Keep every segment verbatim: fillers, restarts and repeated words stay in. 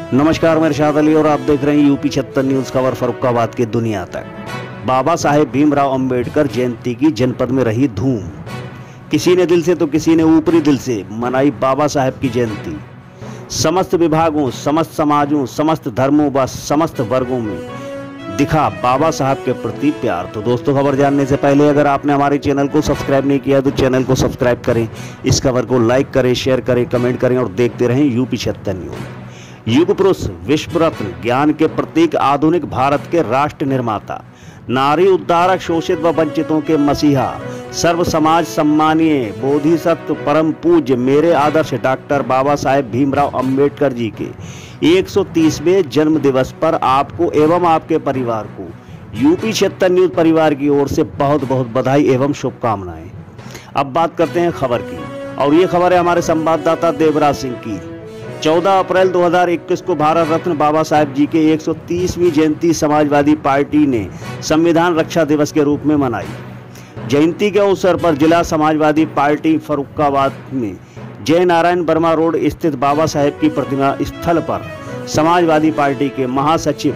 नमस्कार, मैं इरशाद अली और आप देख रहे हैं यूपी छिहत्तर न्यूज खबर फर्रुखाबाद की दुनिया तक। बाबा साहेब भीमराव अंबेडकर जयंती की जनपद में रही धूम। किसी ने दिल से तो किसी ने ऊपरी दिल से मनाई बाबा साहेब की जयंती। समस्त विभागों, समस्त समाजों, समस्त धर्मों व समस्त वर्गों में दिखा बाबा साहब के प्रति प्यार। तो दोस्तों, खबर जानने से पहले अगर आपने हमारे चैनल को सब्सक्राइब नहीं किया तो चैनल को सब्सक्राइब करें, इस खबर को लाइक करें, शेयर करें, कमेंट करें और देखते रहें यूपी छिहत्तर न्यूज। युग पुरुष, विश्व रत्न, ज्ञान के प्रतीक, आधुनिक भारत के राष्ट्र निर्माता, नारी उद्धारक, शोषित व वंचितों के मसीहा, सर्व समाज सम्मानीय, बोधिसत्व, परम पूज्य, मेरे आदर्श डॉक्टर बाबा साहेब भीमराव अंबेडकर जी के एक सौ तीसवें जन्म दिवस पर आपको एवं आपके परिवार को यूपी छिहत्तर न्यूज परिवार की ओर से बहुत बहुत बधाई एवं शुभकामनाएं। अब बात करते हैं खबर की, और ये खबर है हमारे संवाददाता देवराज सिंह की। चौदह अप्रैल दो हज़ार इक्कीस को भारत रत्न बाबा साहेब जी के एक सौ तीसवीं जयंती समाजवादी पार्टी ने संविधान रक्षा दिवस के रूप में मनाई। जयंती के अवसर पर जिला समाजवादी पार्टी फर्रुखाबाद में जय नारायण वर्मा रोड स्थित बाबा साहेब की प्रतिमा स्थल पर समाजवादी पार्टी के महासचिव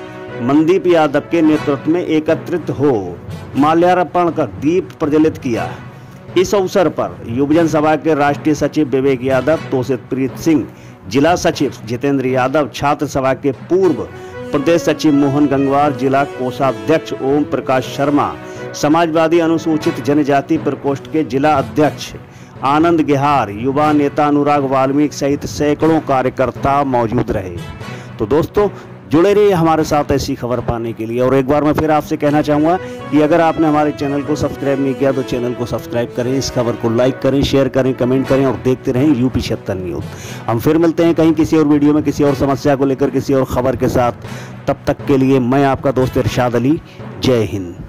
मनदीप यादव के नेतृत्व में एकत्रित हो माल्यार्पण कर दीप प्रज्वलित किया। इस अवसर पर युवजन सभा के राष्ट्रीय सचिव विवेक यादव, तोषित प्रीत सिंह, जिला सचिव जितेंद्र यादव, छात्र सभा के पूर्व प्रदेश सचिव मोहन गंगवार, जिला कोषाध्यक्ष ओम प्रकाश शर्मा, समाजवादी अनुसूचित जनजाति प्रकोष्ठ के जिला अध्यक्ष आनंद गेहार, युवा नेता अनुराग वाल्मीकि सहित सैकड़ों कार्यकर्ता मौजूद रहे। तो दोस्तों, जुड़े रहिए हमारे साथ ऐसी खबर पाने के लिए। और एक बार मैं फिर आपसे कहना चाहूँगा कि अगर आपने हमारे चैनल को सब्सक्राइब नहीं किया तो चैनल को सब्सक्राइब करें, इस खबर को लाइक करें, शेयर करें, कमेंट करें और देखते रहें यूपी छिहत्तर न्यूज। हम फिर मिलते हैं कहीं किसी और वीडियो में, किसी और समस्या को लेकर, किसी और खबर के साथ। तब तक के लिए मैं आपका दोस्त इरशाद अली। जय हिंद।